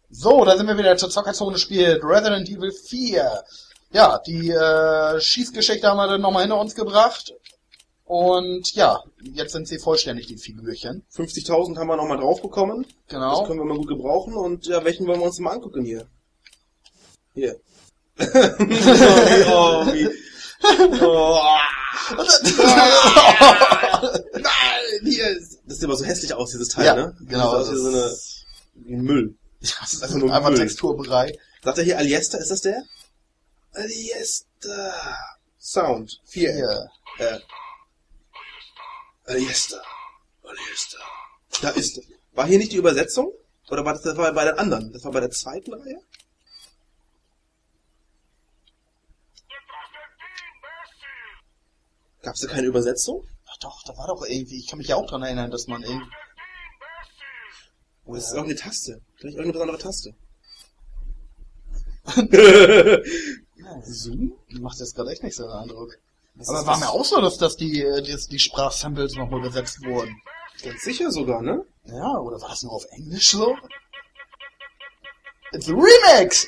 So, da sind wir wieder zur Zockerzone, spielt Resident Evil 4. Ja, die Schießgeschichte haben wir dann nochmal hinter uns gebracht. Und ja, jetzt sind sie vollständig, die Figürchen. 50.000 haben wir nochmal drauf bekommen. Genau. Das können wir mal gut gebrauchen. Und ja, welchen wollen wir uns mal angucken hier? Hier. Nein, hier ist... Das sieht aber so hässlich aus, dieses Teil, ja, ne? Genau. Das ist so ein Müll. Das ist einfach nur ein Texturbrei. Sagt er hier Aliesta? Ist das der? Aliesta. Sound. 4. Aliesta. Da ist er. War hier nicht die Übersetzung? Oder war das war bei den anderen? Das war bei der zweiten Reihe? Gab's da keine Übersetzung? Ach doch, da war doch irgendwie, ich kann mich ja auch dran erinnern, dass man irgendwie... Oh, das ist irgendeine Taste. Vielleicht irgendeine besondere Taste. Zoom? Macht jetzt gerade echt nicht so einen Eindruck. Was Aber ist war das? mir auch so, dass die Sprachsamples nochmal übersetzt wurden. Ganz sicher sogar, ne? Ja, oder war das nur auf Englisch so? It's a Remix!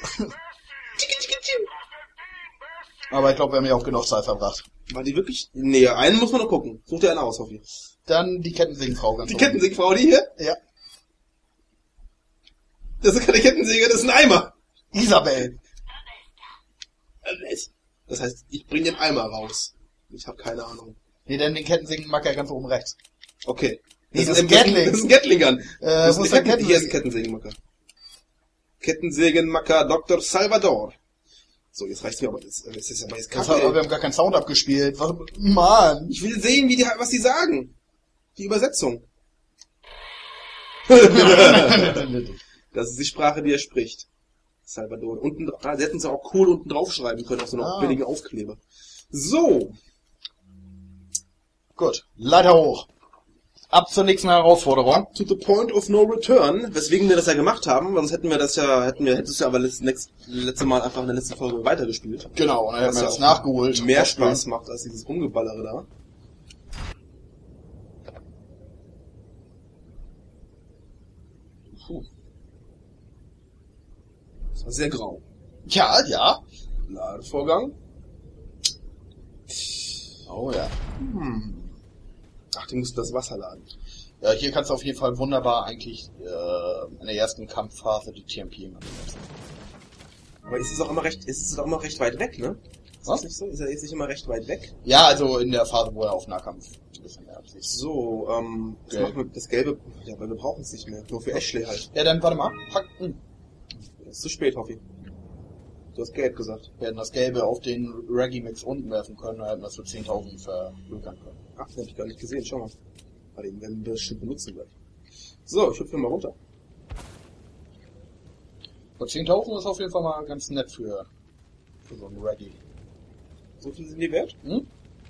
Aber ich glaube, wir haben ja auch genug Zeit verbracht. War die wirklich? Nee, einen muss man noch gucken. Such dir einen aus, Hoffi. Dann die Kettensägenfrau ganz Die oben. Kettensägenfrau, die hier? Ja. Das ist keine Kettensäge, das ist ein Eimer. Isabel. Das heißt, ich bringe den Eimer raus. Ich habe keine Ahnung. Nee, dann den Kettensägenmacker ganz oben rechts. Okay. Nee, das ist ein Gatling. Das ist ein Gatling-Gun. Das ist ein Hier ist ein Kettensägenmacker. Kettensägenmacker Dr. Salvador. So, jetzt reicht's mir aber. Das ist aber jetzt kacke. Wir haben gar keinen Sound abgespielt. Mann. Ich will sehen, was die sagen. Die Übersetzung. Das ist die Sprache, die er spricht. Salvador. Unten, da hätten sie auch cool unten drauf schreiben können, auf so einer billigen Aufkleber. So. Gut. Leiter hoch. Ab zur nächsten Herausforderung. To the point of no return. Weswegen wir das ja gemacht haben, sonst hätten wir das ja, hättest du aber letzte Mal einfach in der letzten Folge weitergespielt. Genau, und dann hätten wir das nachgeholt. Mehr Spaß macht als dieses Rumgeballere da. Puh. Das war sehr grau. Ja, ja. Ladevorgang. Oh ja. Ach, die mussten das Wasser laden. Ja, hier kannst du auf jeden Fall wunderbar eigentlich in der ersten Kampfphase die TMP benutzen. Aber ist es auch immer recht weit weg, ne? Ist Was? das nicht so? Ist er jetzt nicht immer recht weit weg? Ja, also in der Phase, wo er auf Nahkampf ein bisschen mehr absieht. So, das Gelb. macht man das Gelbe, ja, weil wir brauchen es nicht mehr. Nur für Ashley halt. Ja, dann warte mal. Das ist zu spät, Hoffi. Du hast Gelb gesagt. Wir hätten das Gelbe auf den Reggie-Mix unten werfen können, dann hätten wir es für 10.000 verlökern können. Ach, den hab ich gar nicht gesehen, schau mal. Aber den werden wir bestimmt benutzen gleich. So, ich hüpfe mal runter. Für 10.000 ist auf jeden Fall mal ganz nett für so einen Reggie. So viel sind die wert? Hm?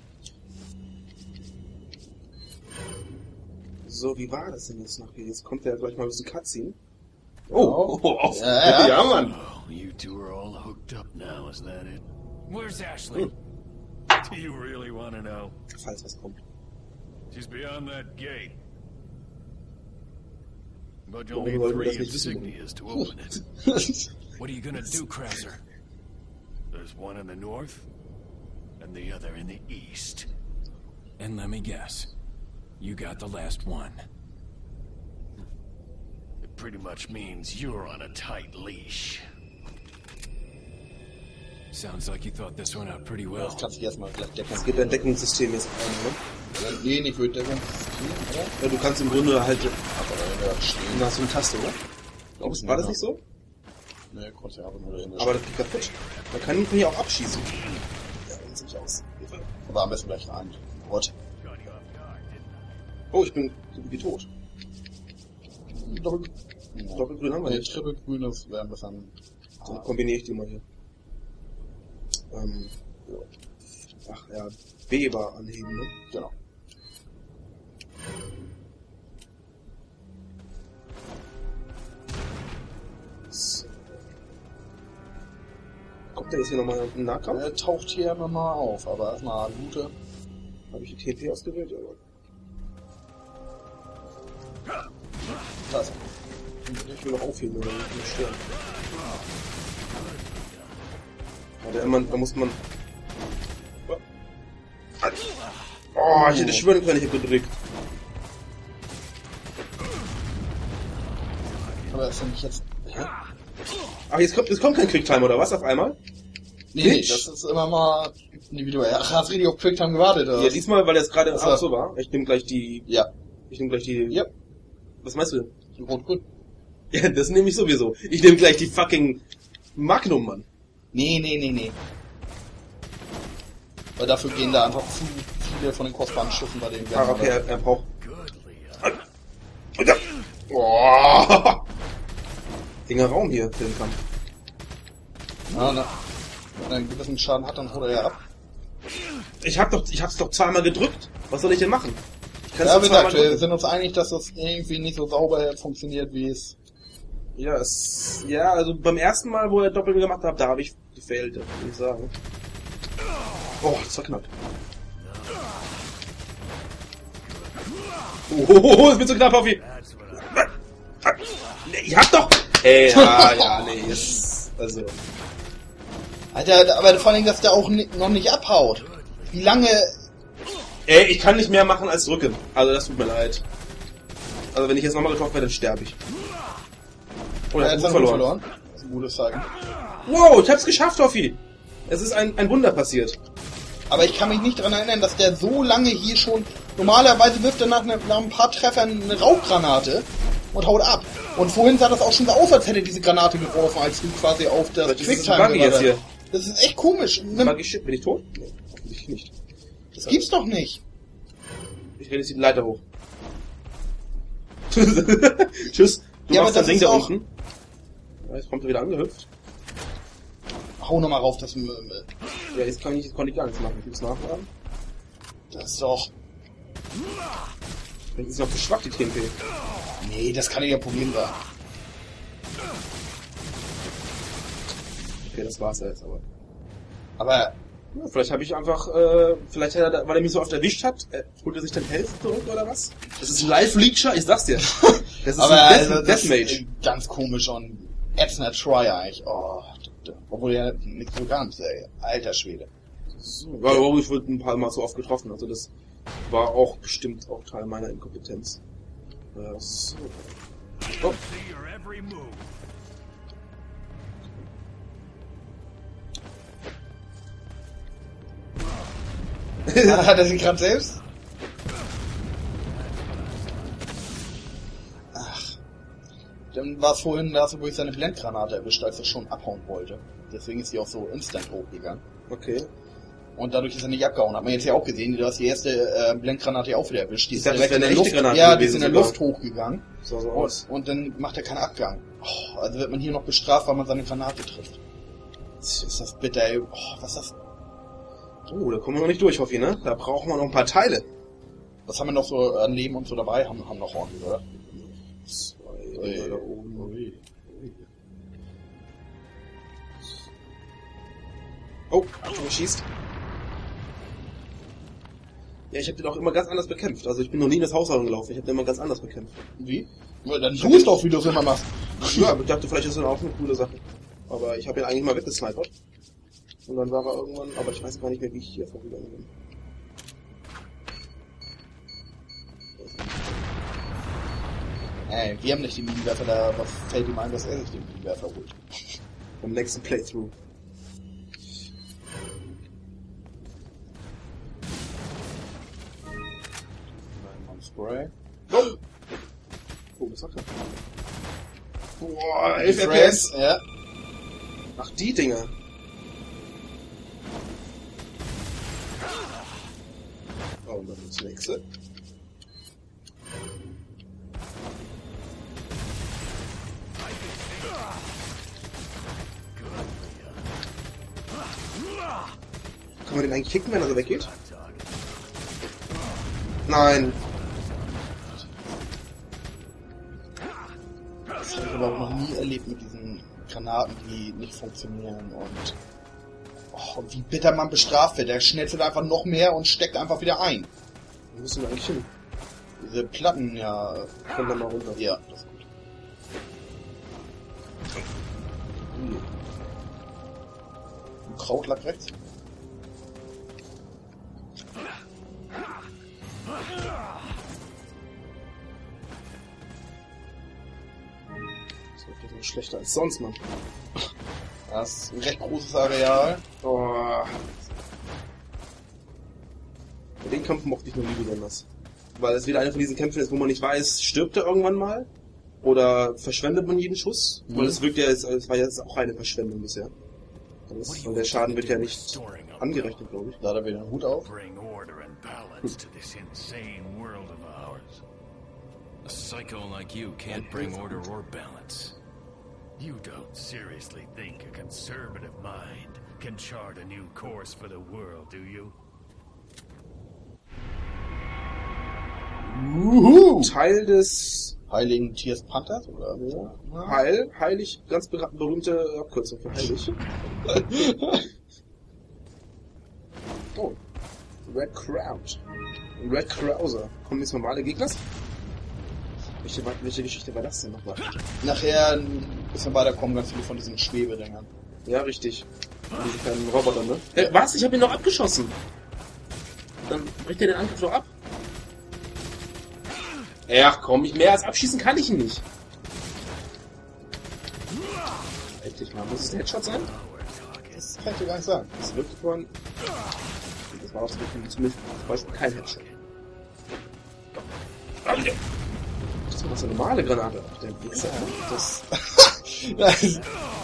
So, wie war das denn jetzt noch hier? Jetzt kommt ja gleich mal ein bisschen Cutscene. Oh. Ja, Ja. Mann. Oh, you two are all hooked up now, is that it? Where's Ashley? Do you really want to know? Falls was kommt. She's beyond that gate. But you'll Warum need wollten wir 3 das nicht wissen? insignias to open it. What are you gonna do, Krauser? There's one in the north, and the other in the east. And let me guess, you got the last one. It pretty much means you're on a tight leash. Sounds like you thought this one out pretty Das well. kannst du erstmal gleich decken. Es gibt ein Deckungssystem jetzt ein, ne? Nee, nicht für Deckung. Oder? Ja, du kannst im Grunde halt... Aber da stehen. Da hast du eine Taste, oder? Glaubst du War das nicht so? Nee, konntest ja aber nur dahin. Aber das geht kaputt. Man kann ihn hier auch abschießen. Ja, sieht sich aus. Aber am besten gleich rein. What? Oh, ich bin wie tot. Doppelgrün haben wir Nee, nicht. Trippelgrün, das wäre ein bisschen... Dann kombiniere ich die mal hier. Ja. Ach ja, Weber anheben, ne? Genau. So. Kommt der jetzt hier nochmal im Nahkampf? Er taucht hier immer mal auf, aber erstmal Lute. Habe ich die TP ausgewählt? Ja, Da ist er. Ich will noch aufheben, oder nicht sterben. Da muss man... Oh, ich hätte schwören können, ich hätte gedrückt. Aber ist ja nicht jetzt... Ach, jetzt kommt kein Quicktime, oder was, auf einmal? Nee, das ist immer mal individuell. Ach, hast richtig auf Quicktime gewartet, oder? Ja, diesmal, weil das gerade auch so war. Ich nehme gleich die... Ja. Ich nehme gleich die... Ja. Was meinst du denn? Rot-Grün. Ja, das nehme ich sowieso. Ich nehme gleich die fucking Magnum, Mann. Nee. Weil dafür gehen da einfach zu viele von den kostbaren Schiffen bei dem. Ah, okay, er braucht... Oh. Dinger Raum hier für den Kampf. Ja, wenn er einen gewissen Schaden hat, dann holt er ja ab. Ich hab's doch zweimal gedrückt. Was soll ich denn machen? Ja, wie gesagt, wir sind uns einig, dass das irgendwie nicht so sauber funktioniert, wie es... Ja, also beim ersten Mal, wo er doppelt gemacht hat, da habe ich gefailt, würde ich sagen. Oh, das war knapp. Oh, es wird so knapp, Hoffi. Nee, ich hab doch... Ey, ja, nee, jetzt... Also... Alter, aber vor allem, dass der auch noch nicht abhaut. Wie lange... Ey, ich kann nicht mehr machen als drücken. Also das tut mir leid. Also wenn ich jetzt nochmal getroffen werde, dann sterbe ich. Oder er hat seinen Hut verloren. Das ist ein gutes Zeichen. Wow, ich hab's geschafft, Hoffi. Es ist ein Wunder passiert. Aber ich kann mich nicht daran erinnern, dass der so lange hier schon... Normalerweise wirft er nach ein paar Treffern eine Rauchgranate und haut ab. Und vorhin sah das auch schon so aus, als hätte er diese Granate geworfen, als du quasi auf das Quicktime jetzt hier. Das ist echt komisch. Bin ich tot? Nee, offensichtlich nicht. Das gibt's doch nicht. Ich renne jetzt die Leiter hoch. Tschüss. Du Ja, machst aber das Ding das da ist auch- unten. Ja, jetzt kommt er wieder angehüpft. Hau nochmal rauf, das Ja, jetzt konnte ich gar nichts machen. Ich muss nachladen. ist doch... Vielleicht ist noch zu schwach, die TNT. Nee, das kann nicht ein Problem sein. Okay, das war's ja jetzt aber. Aber... Ja, vielleicht habe ich einfach, vielleicht hat er, weil er mich so oft erwischt hat, holt er sich dann Health zurück oder was? Das ist ein Live-Leecher, ich sag's dir. Das ist aber ein das Deathmage. ist ganz komisch und ätzender Try eigentlich. Oh, obwohl er nichts so ganz, ey. Alter Schwede. So. Ja, aber ich wurde ein paar Mal so oft getroffen, also das war auch bestimmt auch Teil meiner Inkompetenz. So. Oh. See your every move. Hat er sich gerade selbst? Ach. Dann war es vorhin da, wo ich seine Blendgranate erwischt, als er schon abhauen wollte. Deswegen ist sie auch so instant hochgegangen. Okay. Und dadurch ist er nicht abgehauen. Hat man jetzt ja auch gesehen, du hast die erste Blendgranate auch wieder erwischt. Die ist dachte, direkt das in wäre der eine Luft. echte Granate Ja, die gewesen ist in der sogar. Luft hochgegangen. So aus. Und dann macht er keinen Abgang. Oh, also wird man hier noch bestraft, weil man seine Granate trifft. Ist das bitter, ey. Oh, was ist das? Oh, da kommen wir noch nicht durch, Hoffi, ne? Da brauchen wir noch ein paar Teile. Was haben wir noch so an Leben und so dabei? Haben noch ordentlich, oder? Zwei da oben. Oh, Achtung, er schießt. Ja, ich habe den auch immer ganz anders bekämpft. Also ich bin noch nie in das Haus gelaufen. Ich habe den immer ganz anders bekämpft. Wie? Ja, dann tu es doch, wie du es immer machst. Ja, aber ich dachte, vielleicht ist das auch eine coole Sache. Aber ich habe ihn eigentlich mal weggesnipert. Und dann war er irgendwann, aber ich weiß gar nicht mehr, wie ich hier vorgegangen bin. Ey, wir haben nicht die Minenwerfer da, was fällt ihm ein, dass er sich den Minenwerfer holt? Beim nächsten Playthrough. Nein, Spray. Oh, was sagt er? Boah, 11 FPS, FPS. ja. Ach, die Dinger. Oh, und dann das nächste. Kann man den eigentlich kicken, wenn er so weggeht? Nein. Das habe ich aber auch noch nie erlebt mit diesen Granaten, die nicht funktionieren und wie bitter man bestraft wird. Der schnetzelt einfach noch mehr und steckt einfach wieder ein. Wo müssen wir eigentlich hin? Diese Platten, ja. Kommt dann mal runter. Ja, das ist gut. Kraut lag rechts. Das wird jetzt schlechter als sonst, Mann. Das ist ein recht großes Areal. Oh. Den Kampf mochte ich noch nie besonders. Weil es wieder einer von diesen Kämpfen ist, wo man nicht weiß, stirbt er irgendwann mal? Oder verschwendet man jeden Schuss? Weil es wirkt ja, es war jetzt auch eine Verschwendung bisher. Und der Schaden wird ja nicht angerechnet, glaube ich. Da hat er wieder einen Hut auf. Bring order and balance to this insane world of ours. A psycho like you can't bring order or balance. You don't seriously think a conservative mind can chart a new course for the world, do you? Teil des Heiligen Tiers Panthers, oder? Ja. heilig, ganz berühmte Abkürzung für heilig. Oh, Red Crowd. Red Krauser. Kommen jetzt normale Gegner? Welche Geschichte war das denn nochmal? Nachher ein bisschen weiterkommen ganz viele von diesen Schwebedingern. Ja, richtig. Diese kleinen Roboter, ne? Was? Ich hab ihn noch abgeschossen. Dann bricht er den Angriff doch ab. Ach komm, mehr als abschießen kann ich ihn nicht. Richtig mal, muss es ein Headshot sein? Das kann ich dir gar nicht sagen. Das wirkt vorhin. Das war auch zumindest zum Beispiel kein Headshot. Das war eine normale Granate. Der Wichser. Das. That's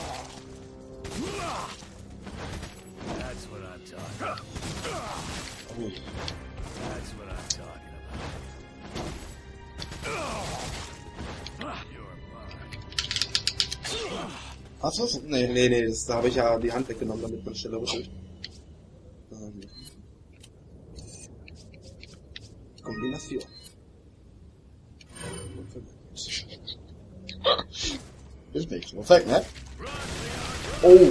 what I'm talking about. Oh. That's what I'm talking about. You're mine. Hast du es? Nee. Nee, da habe ich ja die Hand weggenommen, damit man schneller rüttelt. Kombination. Ist nichts. Muss weg, ne? Oh!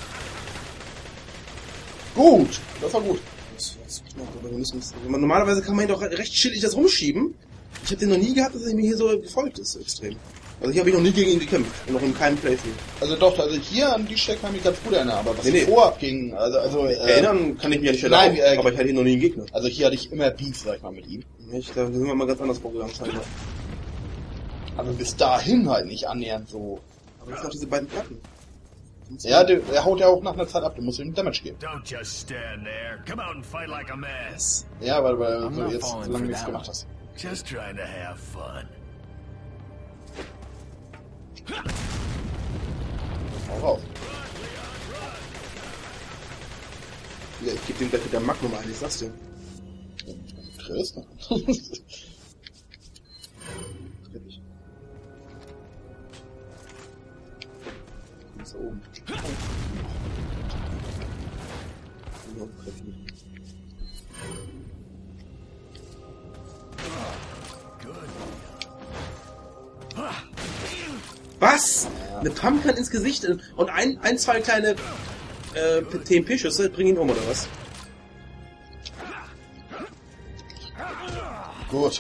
Gut! Das war gut. Normalerweise kann man ihn doch recht chillig das rumschieben. Ich habe den noch nie gehabt, dass er mir hier so gefolgt ist, so extrem. Also hier habe ich noch nie gegen ihn gekämpft. Und noch in keinem Playthrough. Also doch, also hier an die Stelle kann ich mich ganz gut erinnern, aber was Nee. vorab ging, erinnern kann ich mich ja nicht nein, erinnern, aber ich hatte hier noch nie einen Gegner. Also hier hatte ich immer Beef, sag ich mal, mit ihm. Da sind wir mal ganz anders vorgegangen, scheinbar. Aber bis dahin halt nicht annähernd so. Aber das sind auch diese beiden Platten. Ja, der haut ja auch nach einer Zeit ab, du musst ihm Damage geben. Don't just stand there. Come out and fight like a man. Ja, weil I'm du not jetzt falling so lange for nichts that gemacht one. hast. Just trying to have fun. Hau raus. Ja, ich geb dem gleich mit der Magnum ein, ich sag's dir. Chris? Da oben. Was? Eine Pumpgun ins Gesicht und zwei kleine TMP-Schüsse bringen ihn um, oder was? Gut.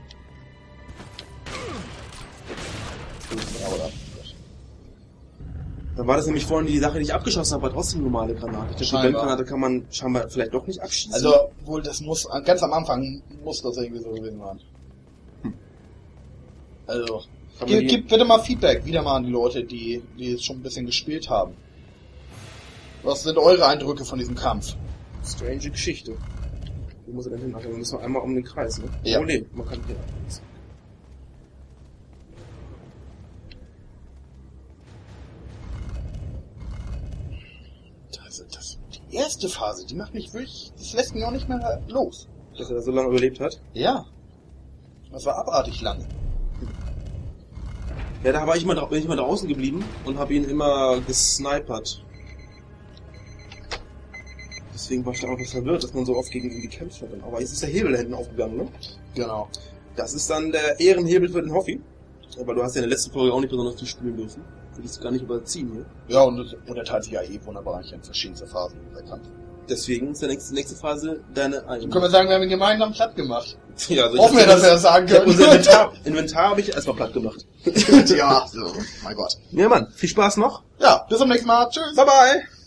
Dann war das nämlich vorhin die Sache, die ich abgeschossen habe, aber trotzdem normale Granate. Die Blendgranate kann man scheinbar vielleicht doch nicht abschießen. Also, wohl, das muss, ganz am Anfang muss das irgendwie so gewesen sein. Also, gib bitte mal Feedback wieder mal an die Leute, die es schon ein bisschen gespielt haben. Was sind eure Eindrücke von diesem Kampf? Strange Geschichte. Wo muss er denn hin? Also, wir müssen einmal um den Kreis, ne? Ja. Oh nee, man kann hier. Die erste Phase, die macht mich wirklich, das lässt mich auch nicht mehr los. Dass er da so lange überlebt hat? Ja. Das war abartig lange. Ja, da bin ich mal draußen geblieben und habe ihn immer gesnipert. Deswegen war ich da auch etwas verwirrt, dass man so oft gegen ihn gekämpft hat. Aber jetzt ist der Hebel da hinten aufgegangen, ne? Genau. Das ist dann der Ehrenhebel für den Hoffi. Aber du hast ja in der letzten Folge auch nicht besonders viel spielen dürfen. Will ich es gar nicht überziehen hier. Ja, und er teilt sich ja wunderbar in verschiedenste Phasen der Kampf. Deswegen ist die nächste Phase deine eigene. Können wir sagen, wir haben ihn gemeinsam platt gemacht. Ja, also Hoffen wir, dass wir das sagen können. Unser Inventar habe ich erstmal platt gemacht. Ja, so, mein Gott. Ja, Mann, viel Spaß noch. Ja, bis zum nächsten Mal. Tschüss. Bye bye.